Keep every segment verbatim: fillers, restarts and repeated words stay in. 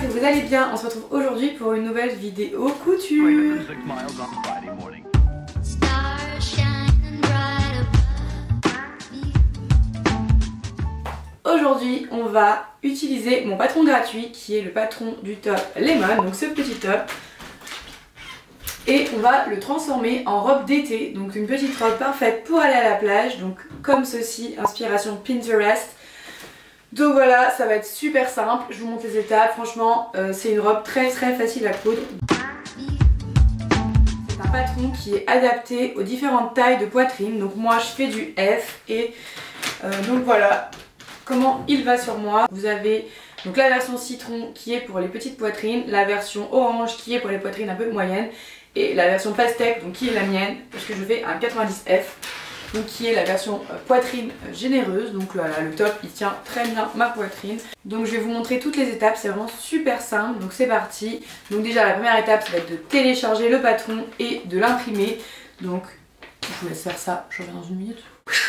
que vous allez bien. On se retrouve aujourd'hui pour une nouvelle vidéo couture. Aujourd'hui, on va utiliser mon patron gratuit qui est le patron du top Lemon, donc ce petit top. Et on va le transformer en robe d'été, donc une petite robe parfaite pour aller à la plage, donc comme ceci, inspiration Pinterest. Donc voilà, ça va être super simple, je vous montre les étapes, franchement euh, c'est une robe très très facile à coudre. C'est un patron qui est adapté aux différentes tailles de poitrine, donc moi je fais du F et euh, donc voilà comment il va sur moi. Vous avez donc la version citron qui est pour les petites poitrines, la version orange qui est pour les poitrines un peu moyennes et la version pastèque donc qui est la mienne parce que je fais un quatre-vingt-dix F. Donc qui est la version euh, poitrine euh, généreuse, donc voilà le top il tient très bien ma poitrine. Donc je vais vous montrer toutes les étapes, c'est vraiment super simple, donc c'est parti. Donc déjà la première étape ça va être de télécharger le patron et de l'imprimer. Donc je vous laisse faire ça, je reviens dans une minute.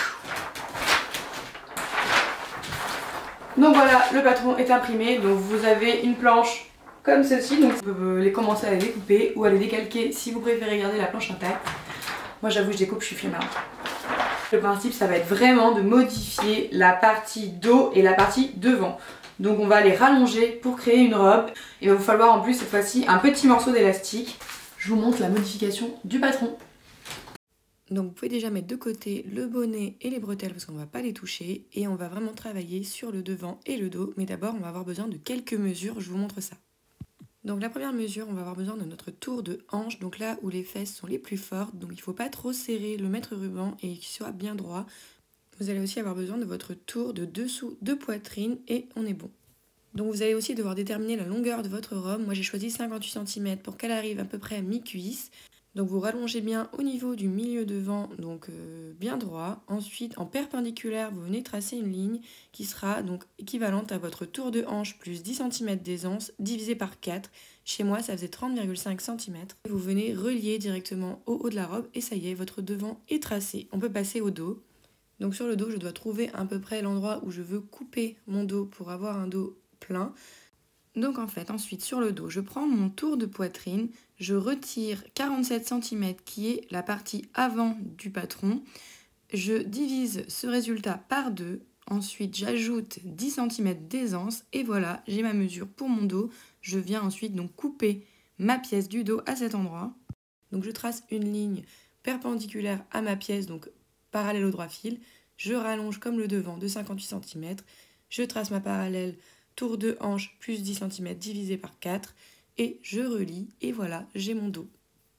Donc voilà, le patron est imprimé, donc vous avez une planche comme ceci, donc vous pouvez les commencer à les découper ou à les décalquer si vous préférez garder la planche intacte. Moi j'avoue je découpe, je suis flemmarde. Le principe ça va être vraiment de modifier la partie dos et la partie devant. Donc on va les rallonger pour créer une robe. Il va vous falloir en plus cette fois-ci un petit morceau d'élastique. Je vous montre la modification du patron. Donc vous pouvez déjà mettre de côté le bonnet et les bretelles parce qu'on ne va pas les toucher. Et on va vraiment travailler sur le devant et le dos. Mais d'abord on va avoir besoin de quelques mesures, je vous montre ça. Donc la première mesure, on va avoir besoin de notre tour de hanche, donc là où les fesses sont les plus fortes, donc il ne faut pas trop serrer le mètre ruban et qu'il soit bien droit. Vous allez aussi avoir besoin de votre tour de dessous de poitrine et on est bon. Donc vous allez aussi devoir déterminer la longueur de votre robe. Moi j'ai choisi cinquante-huit centimètres pour qu'elle arrive à peu près à mi-cuisse. Donc vous rallongez bien au niveau du milieu devant, donc euh, bien droit. Ensuite en perpendiculaire, vous venez tracer une ligne qui sera donc équivalente à votre tour de hanche plus dix centimètres d'aisance divisé par quatre. Chez moi ça faisait trente virgule cinq centimètres. Vous venez relier directement au haut de la robe et ça y est, votre devant est tracé. On peut passer au dos. Donc sur le dos, je dois trouver à peu près l'endroit où je veux couper mon dos pour avoir un dos plein. Donc en fait, ensuite sur le dos, je prends mon tour de poitrine, je retire quarante-sept centimètres qui est la partie avant du patron, je divise ce résultat par deux, ensuite j'ajoute dix centimètres d'aisance et voilà, j'ai ma mesure pour mon dos. Je viens ensuite donc couper ma pièce du dos à cet endroit. Donc je trace une ligne perpendiculaire à ma pièce, donc parallèle au droit fil, je rallonge comme le devant de cinquante-huit centimètres, je trace ma parallèle tour de hanche plus dix centimètres divisé par quatre et je relie et voilà, j'ai mon dos.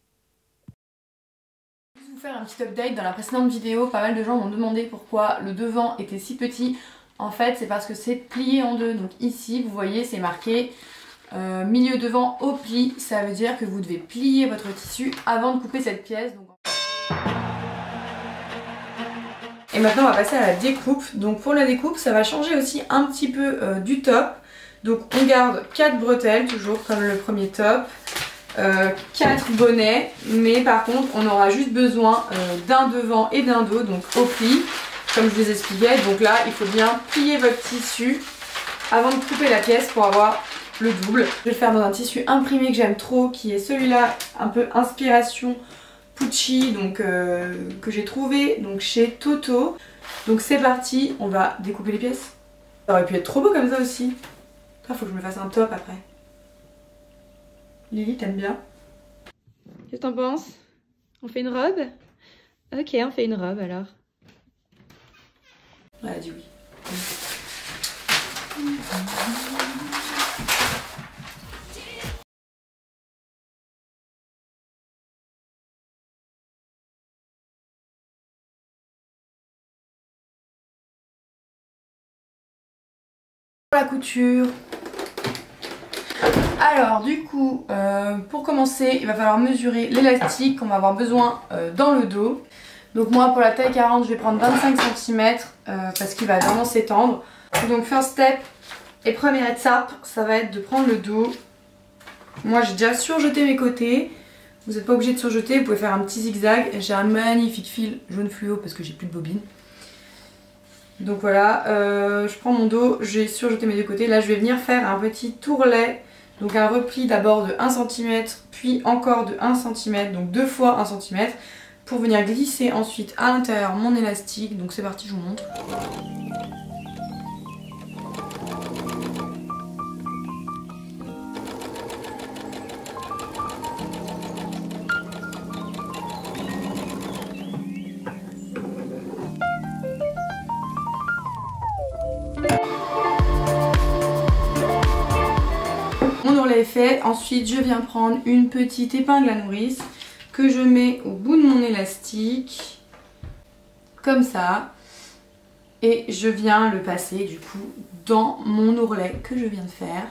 Je vais vous faire un petit update. Dans la précédente vidéo, pas mal de gens m'ont demandé pourquoi le devant était si petit. En fait, c'est parce que c'est plié en deux. Donc ici, vous voyez, c'est marqué euh, milieu devant au pli. Ça veut dire que vous devez plier votre tissu avant de couper cette pièce. Donc... Et maintenant on va passer à la découpe. Donc pour la découpe ça va changer aussi un petit peu euh, du top. Donc on garde quatre bretelles toujours comme le premier top, euh, quatre bonnets, mais par contre on aura juste besoin euh, d'un devant et d'un dos, donc au pli, comme je vous expliquais. Donc là il faut bien plier votre tissu avant de couper la pièce pour avoir le double. Je vais le faire dans un tissu imprimé que j'aime trop, qui est celui-là, un peu inspiration Pucci, donc euh, que j'ai trouvé donc chez Toto. Donc c'est parti, on va découper les pièces. Ça aurait pu être trop beau comme ça aussi. Il faut que je me fasse un top après. Lily, t'aimes bien? Qu'est-ce que t'en penses? On fait une robe? Ok, on fait une robe alors. Elle a dit oui. La couture. Alors du coup euh, pour commencer il va falloir mesurer l'élastique qu'on va avoir besoin euh, dans le dos. Donc moi pour la taille quarante je vais prendre vingt-cinq centimètres euh, parce qu'il va vraiment s'étendre. Donc first step et première étape ça va être de prendre le dos. Moi j'ai déjà surjeté mes côtés. Vous n'êtes pas obligé de surjeter, vous pouvez faire un petit zigzag. J'ai un magnifique fil jaune fluo parce que j'ai plus de bobine. Donc voilà, euh, je prends mon dos, j'ai surjeté mes deux côtés. Là je vais venir faire un petit tourlet Donc un repli d'abord de un centimètre, puis encore de un centimètre, donc deux fois un centimètre, pour venir glisser ensuite à l'intérieur mon élastique. Donc c'est parti, je vous montre. Mon ourlet est fait, ensuite je viens prendre une petite épingle à nourrice que je mets au bout de mon élastique, comme ça, et je viens le passer du coup dans mon ourlet que je viens de faire.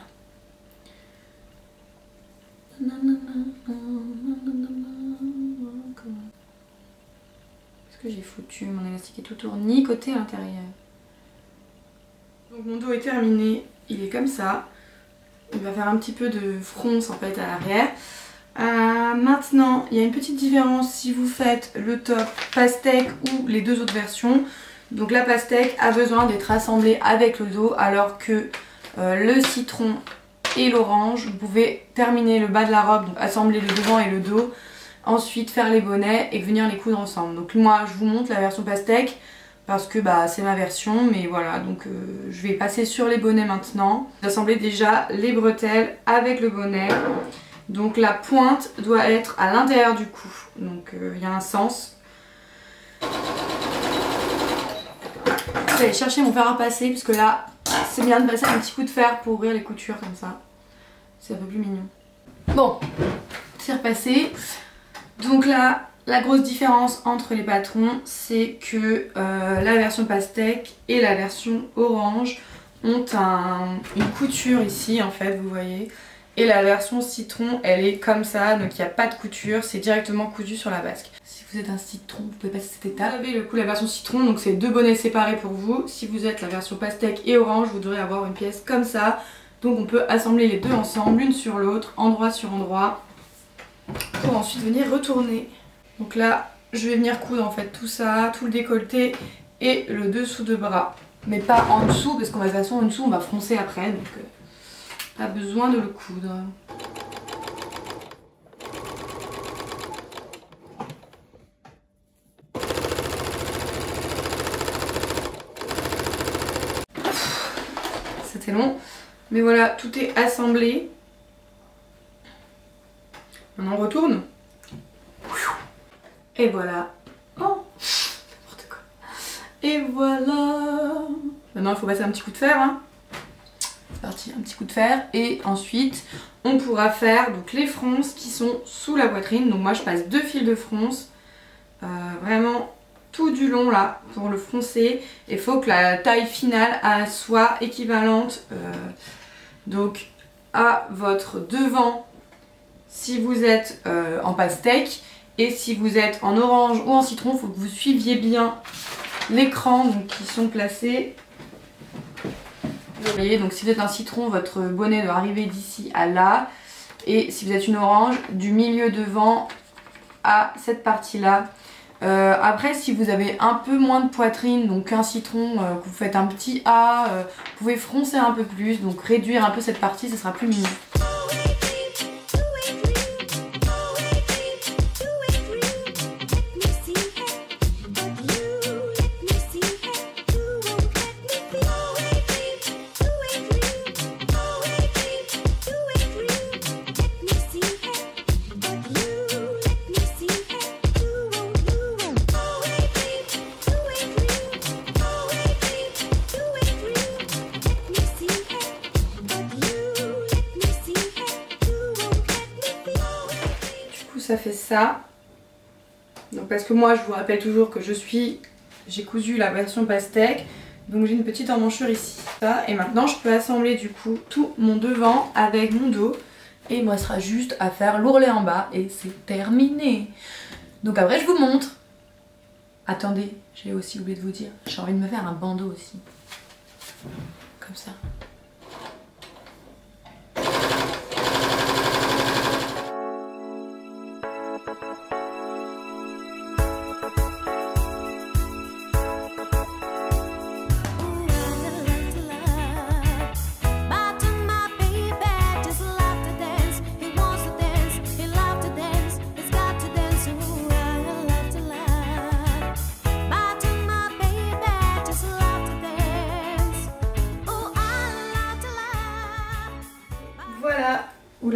Est-ce que j'ai foutu? Mon élastique est tout tournicoté à l'intérieur. Donc mon dos est terminé, il est comme ça. Il va faire un petit peu de fronce en fait à l'arrière. Euh, maintenant, il y a une petite différence si vous faites le top pastèque ou les deux autres versions. Donc la pastèque a besoin d'être assemblée avec le dos, alors que euh, le citron et l'orange, vous pouvez terminer le bas de la robe, donc assembler le devant et le dos, ensuite faire les bonnets et venir les coudre ensemble. Donc moi je vous montre la version pastèque parce que bah, c'est ma version, mais voilà, donc euh, je vais passer sur les bonnets maintenant. J'assemblais déjà les bretelles avec le bonnet. Donc la pointe doit être à l'intérieur du cou, donc il euh, y a un sens. Je vais aller chercher mon fer à passer, puisque là c'est bien de passer un petit coup de fer pour ouvrir les coutures comme ça. C'est un peu plus mignon. Bon, c'est repassé. Donc là, la grosse différence entre les patrons, c'est que euh, la version pastèque et la version orange ont un, une couture ici en fait, vous voyez. Et la version citron, elle est comme ça, donc il n'y a pas de couture, c'est directement cousu sur la basque. Si vous êtes un citron, vous pouvez passer cette étape. Vous avez le coup la version citron, donc c'est deux bonnets séparés pour vous. Si vous êtes la version pastèque et orange, vous devrez avoir une pièce comme ça. Donc on peut assembler les deux ensemble, l'une sur l'autre, endroit sur endroit, pour ensuite venir retourner. Donc là, je vais venir coudre en fait tout ça, tout le décolleté et le dessous de bras. Mais pas en dessous, parce qu'en de toute façon en dessous on va froncer après, donc euh, pas besoin de le coudre. C'était long, mais voilà, tout est assemblé. Maintenant on retourne. Et voilà. Oh, n'importe quoi. Et voilà. Maintenant il faut passer un petit coup de fer. Hein. C'est parti, un petit coup de fer. Et ensuite on pourra faire donc les fronces qui sont sous la poitrine. Donc moi je passe deux fils de fronce. Euh, vraiment tout du long là pour le froncer. Il faut que la taille finale soit équivalente euh, donc à votre devant si vous êtes euh, en pastèque. Et si vous êtes en orange ou en citron, il faut que vous suiviez bien l'écran qui sont placés. Vous voyez, donc si vous êtes un citron, votre bonnet doit arriver d'ici à là. Et si vous êtes une orange, du milieu devant à cette partie-là. Euh, après, si vous avez un peu moins de poitrine, donc un citron, euh, que vous faites un petit A, euh, vous pouvez froncer un peu plus, donc réduire un peu cette partie, ça sera plus mignon. Ça fait ça. Donc parce que moi je vous rappelle toujours que je suis j'ai cousu la version pastèque, donc j'ai une petite emmanchure ici. Ça, et maintenant je peux assembler du coup tout mon devant avec mon dos, et il me restera juste à faire l'ourlet en bas et c'est terminé. Donc après je vous montre. Attendez, j'ai aussi oublié de vous dire, j'ai envie de me faire un bandeau aussi, comme ça.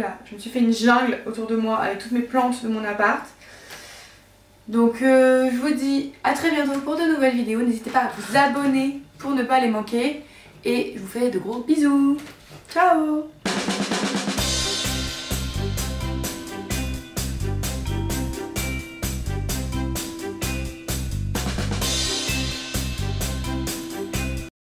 là, je me suis fait une jungle autour de moi avec toutes mes plantes de mon appart. Donc euh, je vous dis à très bientôt pour de nouvelles vidéos. N'hésitez pas à vous abonner pour ne pas les manquer. Et je vous fais de gros bisous. Ciao!